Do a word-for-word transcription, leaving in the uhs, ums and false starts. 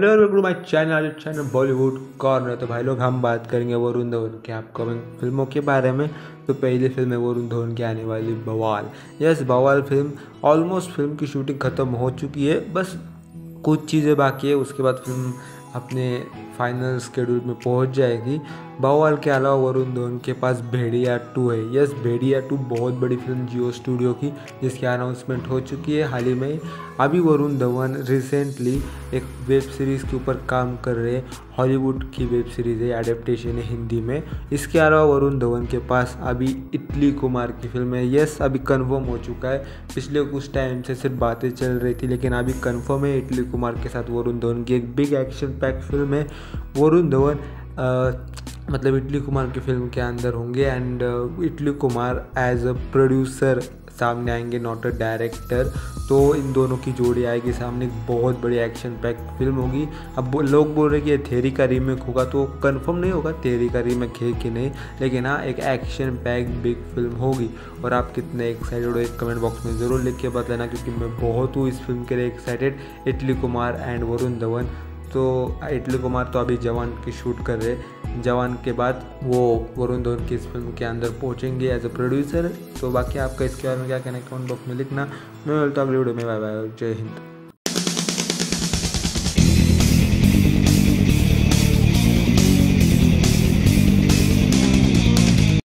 Hello welcome to my channel channel Bollywood corner. तो भाई लोग हम बात करेंगे वरुण धवन के अपकमिंग फिल्मों के बारे में। तो पहली फिल्म है वरुण धवन की आने वाली Bawaal. Yes, Bawaal film almost film की शूटिंग ख़त्म हो चुकी है, बस कुछ चीज़ें बाकी है, उसके बाद फिल्म अपने फाइनल स्केड्यूल में पहुंच जाएगी। बवाल के अलावा वरुण धवन के पास भेड़िया टू है। यस, भेड़िया टू बहुत बड़ी फिल्म जियो स्टूडियो की, जिसकी अनाउंसमेंट हो चुकी है हाल ही में। अभी वरुण धवन रिसेंटली एक वेब सीरीज़ के ऊपर काम कर रहे हैं। हॉलीवुड की वेब सीरीज़ है, एडेप्टेशन है हिंदी में। इसके अलावा वरुण धवन के पास अभी इटली कुमार की फिल्म है। यस, अभी कन्फर्म हो चुका है। पिछले कुछ टाइम से सिर्फ बातें चल रही थी, लेकिन अभी कन्फर्म है इटली कुमार के साथ वरुण धवन की एक बिग एक्शन पैक फिल्म है। वरुण धवन मतलब इटली कुमार की फिल्म के अंदर होंगे एंड इटली कुमार एज अ प्रोड्यूसर सामने आएंगे, नॉट अ डायरेक्टर। तो इन दोनों की जोड़ी आएगी सामने, एक बहुत बड़ी एक्शन पैक फिल्म होगी। अब लोग बोल रहे हैं कि ये थेरी का रीमेक होगा, तो कंफर्म नहीं होगा थेरी का रीमेक है कि नहीं, लेकिन हाँ एक एक्शन पैक बिग फिल्म होगी। और आप कितने एक्साइटेड हो एक कमेंट बॉक्स में ज़रूर लिख के बताना, क्योंकि मैं बहुत हूँ इस फिल्म के लिए एक्साइटेड। इटली कुमार एंड वरुण धवन। तो इटली कुमार तो अभी जवान की शूट कर रहे, जवान के बाद वो वरुण धवन की इस फिल्म के अंदर पहुंचेंगे एज अ प्रोड्यूसर। तो बाकी आपका इसके बारे में क्या कहना है कमेंट बॉक्स में लिखना। मैं मिलता हूँ अगली वीडियो में। बाय बाय, जय हिंद।